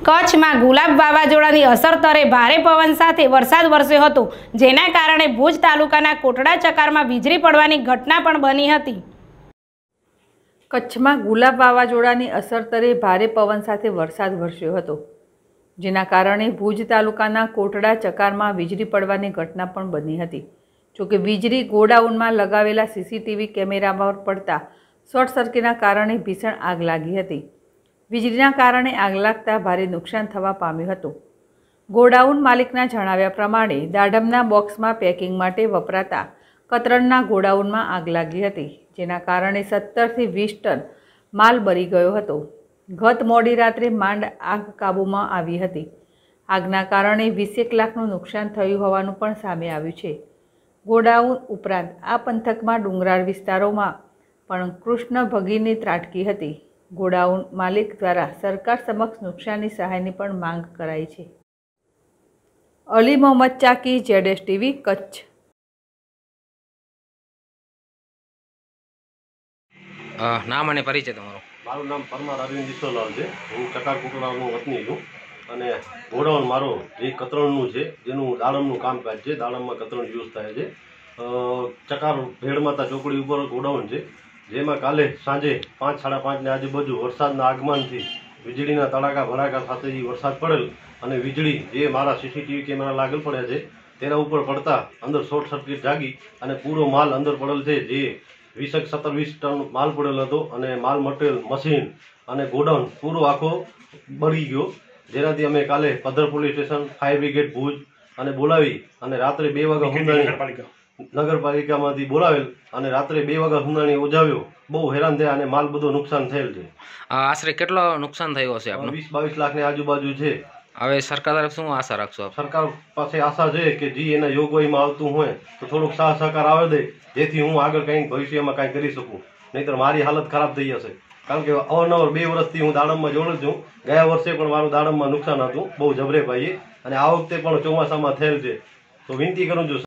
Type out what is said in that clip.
કચ્છમાં ગુલાબ વાવાઝોડાની અસર તરે ભારે પવન સાથે વરસાદ વરસ્યો હતો, જેના કારણે ભુજ તાલુકાના કોટડા ચકારમાં વીજળી પડવાની ઘટના પણ બની હતી। કચ્છમાં ગુલાબ વાવાઝોડાની અસર તરે ભારે પવન સાથે વરસાદ વરસ્યો હતો, જેના કારણે ભુજ તાલુકાના કોટડા ચકારમાં વીજળી પડવાની ઘટના પણ બની હતી। જોકે વીજળી ગોડાઉનમાં લગાવેલા સીસીટીવી કેમેરા પર પડતા શોર્ટ સર્કિટના કારણે ભીષણ આગ લાગી હતી। વીજળીના કારણે આગ લાગતા ભારે નુકસાન થવા પામ્યું હતું। ગોડાઉન માલિકના જણાવ્યા પ્રમાણે દાડમના બોક્સમાં પેકિંગ માટે વપરાતા કતરણના ગોડાઉનમાં આગ લાગી હતી, જેના કારણે 17 થી 20 ટન માલ બળી ગયો હતો। ગત મોડી રાત્રે માંડ આગ કાબૂમાં આવી હતી। આગના કારણે 20 લાખનું નુકસાન થયું હોવાનું પણ સામે આવ્યું છે। ગોડાઉન ઉપરાંત આ પંથકમાં ડુંગરાળ વિસ્તારોમાં પણ કૃષ્ણ ભગીની ત્રાટકી હતી। ગોડાઉન માલિક દ્વારા સરકાર સમક્ષ નુકસાની સહાયની પણ માંગ કરાઈ છે। અલી મોહમ્મદ ચાકી, ZSTV, કચ્છ। નામ અને પરિચય તમારો? મારું નામ પરમાર અરવિંદ ઈશ્વરલાલ છે। હું ચકાર કોટડાનો વતની છું અને ગોડાઉન મારો જે કતરણનું છે, જેનું દાડમનું કામકાજ છે, દાડમમાં કતરણ યુઝ થાય છે। ચકાર ભેડમાતા ચોકડી ઉપર ગોડાઉન છે, જેમાં કાલે સાંજે 5, 5:30 ની આજુબાજુ વરસાદના આગમનથી વીજળીના તડાકા ભડાકા સાથે વરસાદ પડેલ અને વીજળી જે મારા સીસીટીવી કેમેરા લાગેલ પડ્યા છે તેના ઉપર પડતા અંદર શોર્ટ સર્કિટ જાગી અને પૂરો માલ અંદર પડેલ છે, જે 17-20 ટન માલ પડેલ હતો અને માલ મટીરિયલ, મશીન અને ગોડાઉન પૂરો આખો બળી ગયો। જેનાથી અમે કાલે Padhar police station, fire brigade Bhuj અને બોલાવી અને રાત્રે 2 વાગ્યા સુંધાણી નગરપાલિકામાંથી બોલાવેલ અને રાત્રે 2 વાગ્યા સુંધાણી ઓજાવ્યો। બહુ હેરાન થયા અને માલ બધો નુકસાન થયેલ છે। આશરે કેટલો નુકસાન થયું હશે આપનું? 20-22 લાખની આજુબાજુ છે। હવે સરકાર તરફ શું આશા રાખશો આપ? સરકાર પાસે આશા છે કે જે એના જોગવાઈમાં આવતું હોય તો થોડુંક સાહ સહકાર આવે દે, જેથી હું આગળ કંઈક ભવિષ્યમાં કંઈ કરી શકું, નહીંતર મારી હાલત ખરાબ થઈ જશે। કારણ કે અવારનવાર 2 વર્ષથી હું દાડમમાં જોડું છું। ગયા વર્ષે પણ મારું દાડમમાં નુકસાન હતું બહુ જબરે ભાઈએ, અને આ વખતે પણ ચોમાસામાં થયેલ છે। તો વિનંતી કરું છું